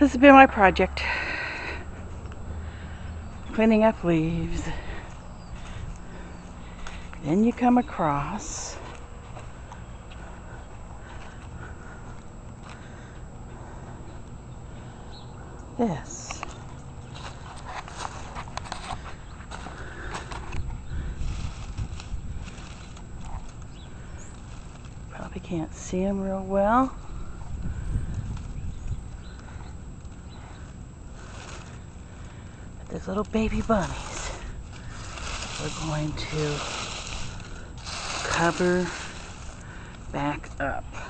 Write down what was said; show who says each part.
Speaker 1: This has been my project. Cleaning up leaves. Then you come across this. Probably can't see them real well. But there's little baby bunnies. We're going to cover back up.